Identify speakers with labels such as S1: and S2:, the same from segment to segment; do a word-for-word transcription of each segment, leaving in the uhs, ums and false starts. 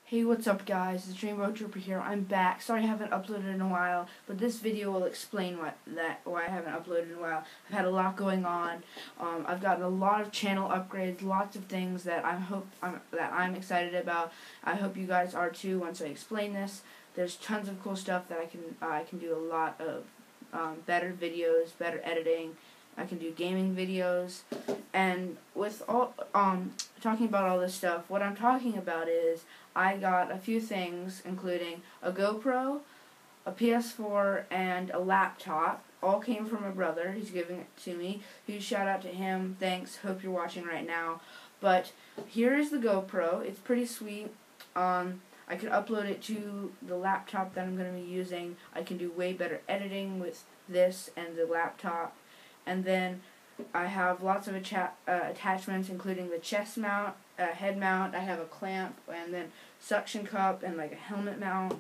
S1: Hey, what's up guys, it's Rainbow Trooper here. I'm back. Sorry I haven't uploaded in a while, but this video will explain what that why I haven't uploaded in a while. I've had a lot going on. Um, I've gotten a lot of channel upgrades, lots of things that I'm hope I'm, that I'm excited about. I hope you guys are too once I explain this. There's tons of cool stuff that I can uh, I can do a lot of um, better videos, better editing. I can do gaming videos, and with all um talking about all this stuff, what I'm talking about is I got a few things, including a GoPro, a P S four, and a laptop. All came from my brother. He's giving it to me. Huge shout out to him. Thanks. Hope you're watching right now. But here is the GoPro. It's pretty sweet. Um, I could upload it to the laptop that I'm going to be using. I can do way better editing with this and the laptop. And then I have lots of atta uh, attachments, including the chest mount, uh, head mount. I have a clamp, and then suction cup, and like a helmet mount,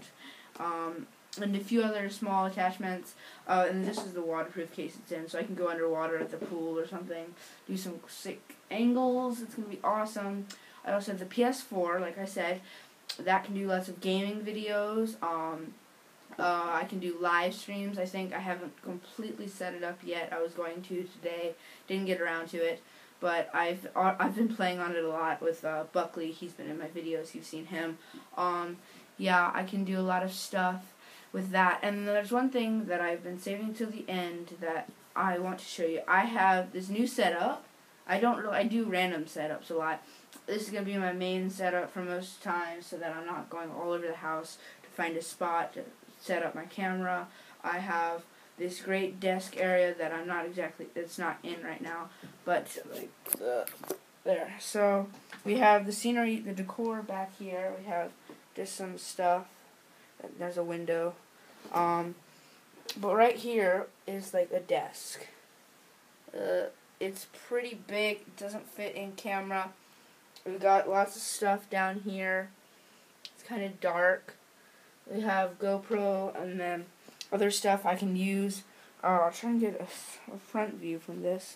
S1: um, and a few other small attachments. Uh, and this is the waterproof case it's in, so I can go underwater at the pool or something, do some sick angles. It's gonna be awesome. I also have the P S four, like I said, that can do lots of gaming videos. Um, Uh, I can do live streams. I think I haven't completely set it up yet. I was going to today, didn't get around to it, but I've uh, I've been playing on it a lot with uh, Buckley. He's been in my videos. You've seen him. Um, yeah, I can do a lot of stuff with that. And there's one thing that I've been saving till the end that I want to show you. I have this new setup. I don't really, I do random setups a lot. This is gonna be my main setup for most times, so that I'm not going all over the house to find a spot to set up my camera. I have this great desk area that I'm not exactly, it's not in right now, but like uh, there. So we have the scenery, the decor back here. We have just some stuff. There's a window. Um, but right here is like a desk. Uh, it's pretty big. It doesn't fit in camera. We've got lots of stuff down here. It's kind of dark. We have GoPro and then other stuff I can use. Uh, I'll try and get a, a front view from this.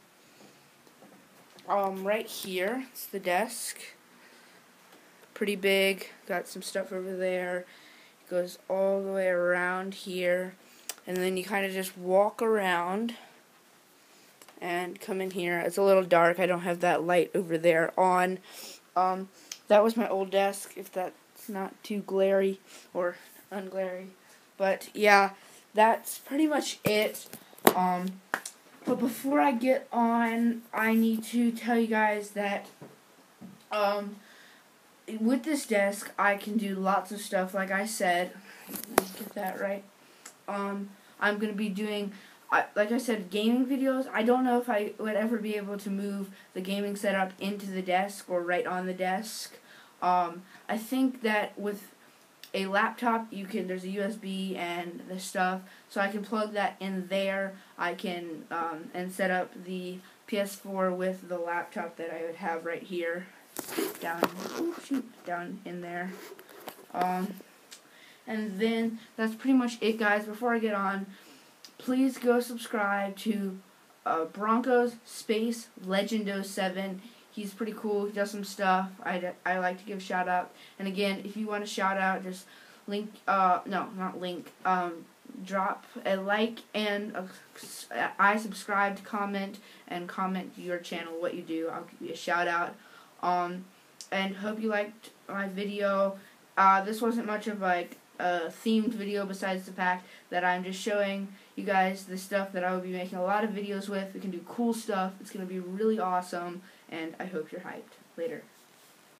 S1: Um, right here, it's the desk. Pretty big. Got some stuff over there. It goes all the way around here. And then you kind of just walk around and come in here. It's a little dark. I don't have that light over there on. Um, that was my old desk, if that it's not too glary or unglary, but yeah, that's pretty much it. Um, but before I get on, I need to tell you guys that um, with this desk, I can do lots of stuff. Like I said, let's get that right. Um, I'm gonna be doing, I, like I said, gaming videos. I don't know if I would ever be able to move the gaming setup into the desk or right on the desk. Um, I think that with a laptop, you can, there's a U S B and the stuff, so I can plug that in there. I can, um, and set up the P S four with the laptop that I would have right here, down, oh shoot, down in there. Um, and then, that's pretty much it, guys. Before I get on, please go subscribe to uh, Broncos Space Legendo seven. He's pretty cool. He does some stuff. I, I like to give a shout out. And again, if you want a shout out, just link, uh, no, not link, um, drop a like and a, I subscribe, comment, and comment your channel, what you do. I'll give you a shout out. Um, and hope you liked my video. Uh, this wasn't much of like a themed video, besides the fact that I'm just showing you guys the stuff that I will be making a lot of videos with. We can do cool stuff. It's going to be really awesome, and I hope you're hyped. Later.